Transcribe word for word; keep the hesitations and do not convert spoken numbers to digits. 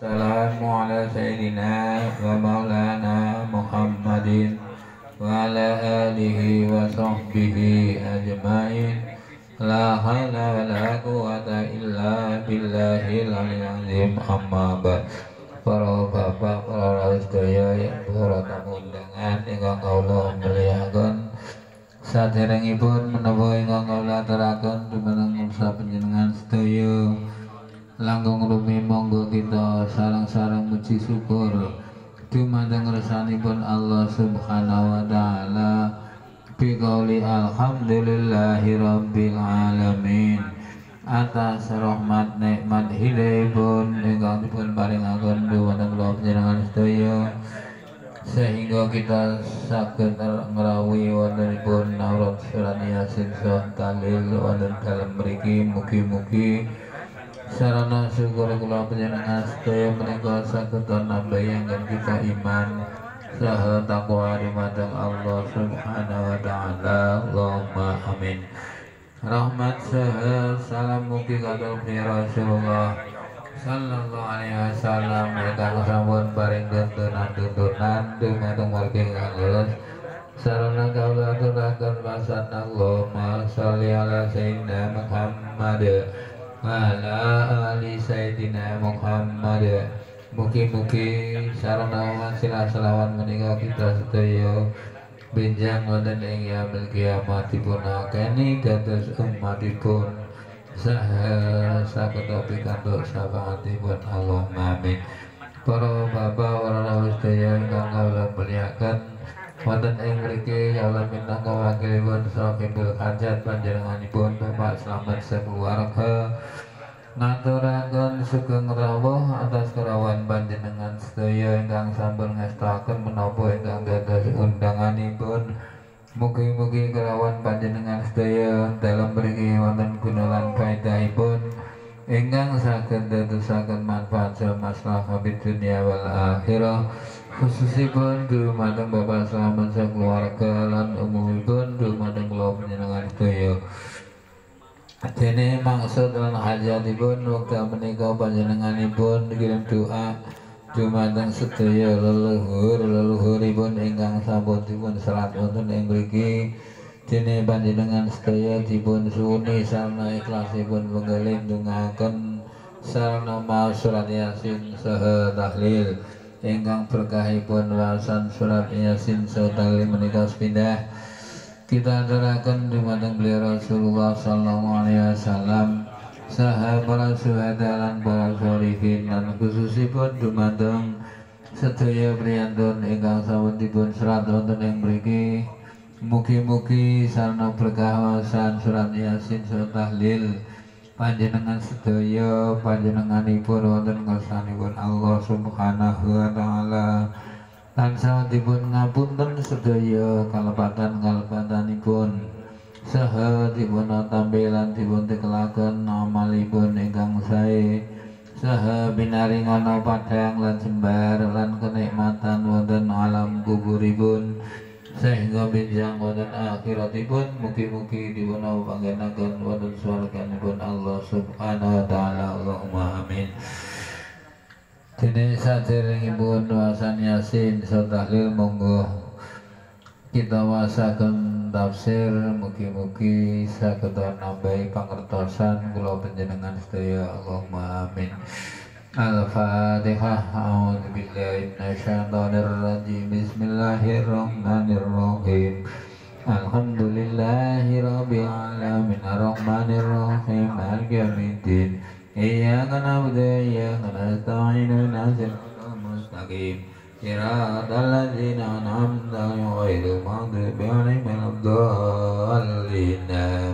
Assalamu ala sayyidina wa maulana Muhammadin wa ala alihi wa sahbihi ajma'in. La hawla wa la quwwata illa billahil aliyyil azim. Amma ba'd. Para bapak, para sedaya yang para tamu undangan ingkang kawula mulyakaken, saderengipun menapa ingkang kawula aturaken dhumateng sapanjenengan sedaya, langkung rumi monggo kita sareng-sareng muji syukur dhumateng ngersanipun Allah Subhanahu wa taala biqauli alhamdulillahi rabbil alamin atas rahmat nikmat hidayahipun ingkang dipun paringaken dhumateng kula panjenengan sedaya, sehingga kita saged ngrawuhi wontenipun aurat surat Yasin saha tahlil wonten dalem mriki. Mugi-mugi sarana syukur kula panjenengan sedaya menika saged nambahi anggen kita iman saha takwa dumateng Allah Subhanahu wa taala. Allahumma amin. Rahmat saha salam mugi katur Rasulullah sallallahu alaihi wasallam ingkang sampun paring tuntunan-tuntunan dumateng margi ingkang lurus sarana kawula aturaken wasan Allahumma sholli ala sayyidina Muhammad wa ala ali sayyidina Muhammad. Mugi-mugi sarana wasilah selawat menika kita sedaya benjang wonten ing yaumil kiamat dipun akeni dados umatipun saha saged pikantuk syafaatipun. Allahumma amin. Para bapak, para rawuh sedaya ingkang kawula mulyakaken, wonten ing mriki kawula minangka wakilipun sahibul hajat panjenenganipun Bapak Slamet sekeluarga ngaturaken sugeng rawuh atas kerawan panjenengan sedaya ingkang sampun ngestaken menapa ingkang dados undanganipun. Mugi-mugi kerawan panjenengan sedaya dalem mriki wonten guna lan faedahipun ingkang saged dadosaken manfaat maslahah fid dunya wal akhirah, khususipun dhumateng Bapak Slamet sekeluarga lan umumipun dhumateng kula panjenengan sedaya. Dene maksud lan hajatipun wekdal menika panjenenganipun kirim doa dhumateng sedaya leluhur-leluhuripun ingkang sampun dipun serat wonten ing mriki. Dene panjenengan sedaya dipun suwuni sarana ikhlasipun penggalih ndongaken sarana maos surat Yasin saha tahlil ingkang berkahipun wasan surat Yasin saha tahlil menika sepindah kita aturaken dhumateng beliau Rasulullah sallallahu alaihi wasallam saha para syuhada lan para sholihin lan khususipun dhumateng sedaya priyantun ingkang sampun dipun serat wonten ing mriki. Mugi-mugi sarana berkah wasan surat Yasin saha tahlil panjenengan sedaya panjenenganipun wonten ngersanipun Allah Subhanahu wa taala tansah dipun ngapunten sedaya kalepatan-kalepatanipun saha dipun tampilan dipun tekelaken amalipun ingkang sae saha binaringana padhang lan jembar lan kenikmatan wonten alam kuburipun sehingga benjang wonten akhiratipun. Mugi-mugi dipun panggenaken wonten swarganipun Allah Subhanahu wa taala. Allahumma amin. Dene saderengipun wasan Yasin saha tahlil monggo kita wasaken tafsir. Mugi-mugi saged nambahi pangertosan kula panjenengan sedaya. Allahumma amin. Al-Fatihah. A'udzu billahi minasyaitonir rajim. Bismillahirrahmanirrahim. Alhamdulillahi rabbil alamin arrahmanir rahim maliki yaumiddin. Iyyaka na'budu wa iyyaka nasta'in ihdinas siratal mustaqim siratal ladzina an'amta 'alaihim ghairil maghdubi 'alaihim waladdallin.